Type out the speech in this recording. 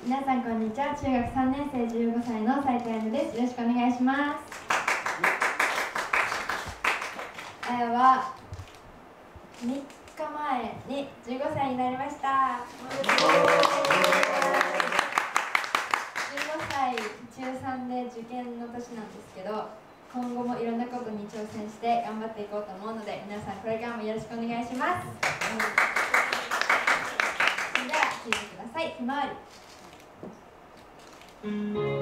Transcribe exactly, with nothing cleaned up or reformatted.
皆さんこんにちは。中学さんねん生じゅうごさいの斉藤彩乃です。よろしくお願いします。あやはみっかまえにじゅうごさいになりました。おめでとうございます。じゅうごさい、ちゅうさんで受験の年なんですけど、今後もいろんなことに挑戦して頑張っていこうと思うので、皆さんこれからもよろしくお願いします。それでは聴いてください。ひまわり。